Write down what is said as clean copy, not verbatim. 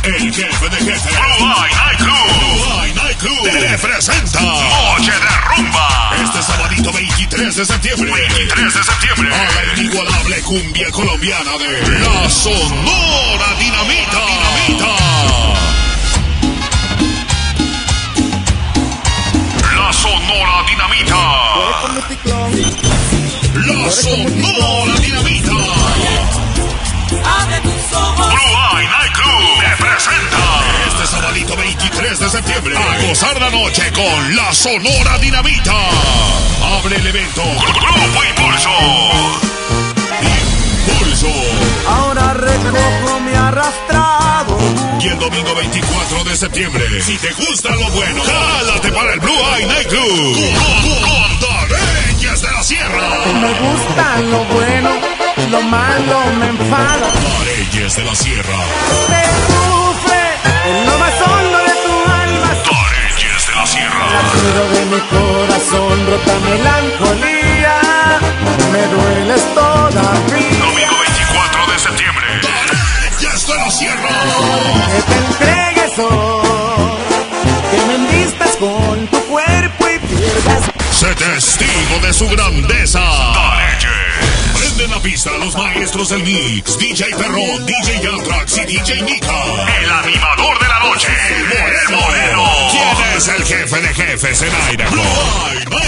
El jefe de jefe. Blue Eye Night Club. Blue Eye Night Club te presenta Noche de Rumba. este sabadito 23 de septiembre. 23 de septiembre. A la inigualable cumbia colombiana de la Sonora Dinamita. La Sonora Dinamita. La Sonora Dinamita. Blue Eye Night Club te presenta Este sabadito 23 de septiembre. A gozar la noche con la Sonora Dinamita. Abre el evento. Grupo Impulso. Impulso. Ahora recojo mi arrastrado. Y el domingo 24 de septiembre, si te gusta lo bueno, jálate para el Blue Eye Night Club. Con Dareyes de la Sierra. Me gusta lo bueno, lo malo me enfada. Dareyes de la Sierra. Te sufre en lo más hondo de tu alma. Dareyes de la Sierra. Latido de mi corazón, brota melancolía. Me dueles todavía. Domingo 24 de septiembre. Dareyes de la Sierra. Que te entregues hoy, que me envistas con tu cuerpo y pierdas. Sé testigo de su grandeza. Dareyes. Prenden la pista los maestros del mix, DJ Perrón, DJ Antrax y DJ Nika. El animador de la noche. El Moreno. ¿Quién es el jefe de jefes en aire? Blue Eye